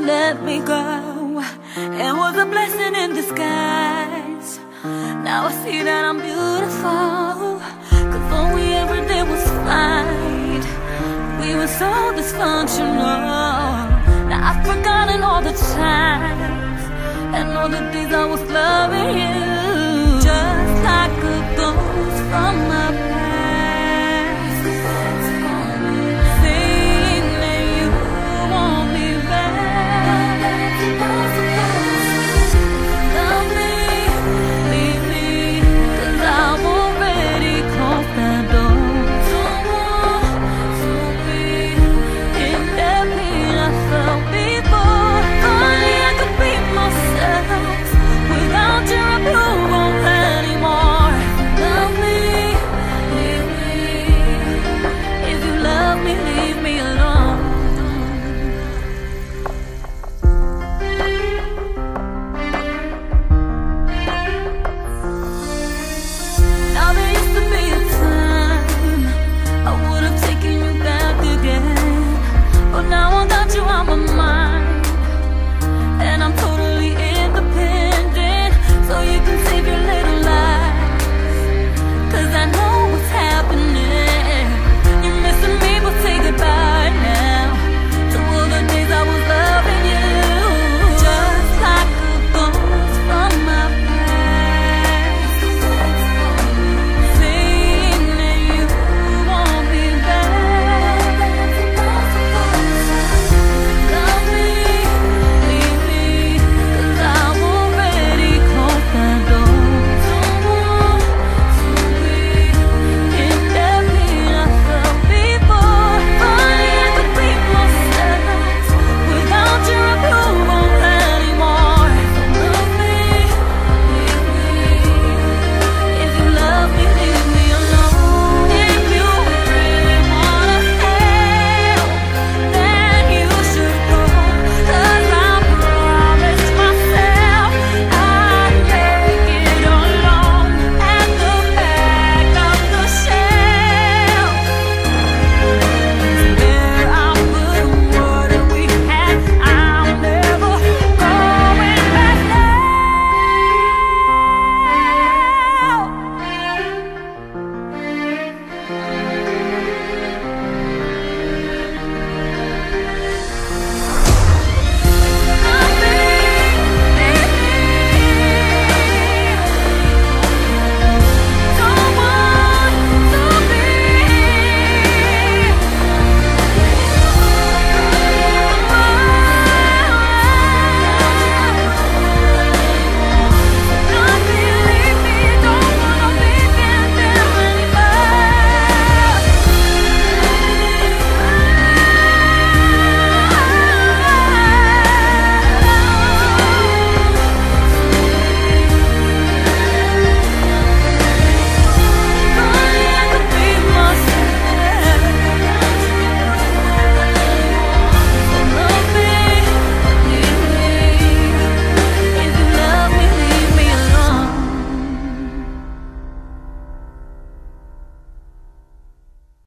let me go. It was a blessing in disguise. Now I see that I'm beautiful, 'cause all we ever did was fight. We were so dysfunctional. Now I've forgotten all the times and all the days I was loving you, just like a ghost from my